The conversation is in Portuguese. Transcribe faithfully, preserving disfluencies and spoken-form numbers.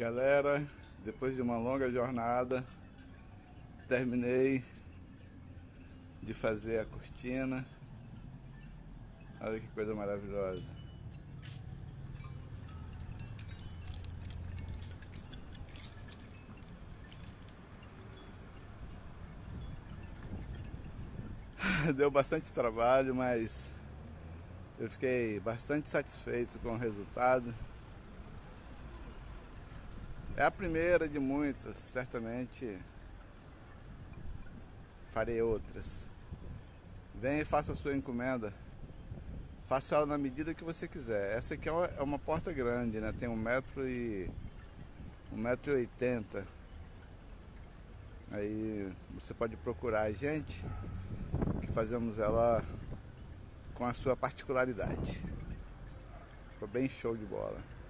Galera, depois de uma longa jornada, terminei de fazer a cortina. Olha que coisa maravilhosa. Deu bastante trabalho, mas eu fiquei bastante satisfeito com o resultado. É a primeira de muitas, certamente farei outras. Venha e faça a sua encomenda. Faça ela na medida que você quiser. Essa aqui é uma, é uma porta grande, né? Tem um metro e um metro e oitenta. Aí você pode procurar a gente, que fazemos ela com a sua particularidade. Ficou bem show de bola.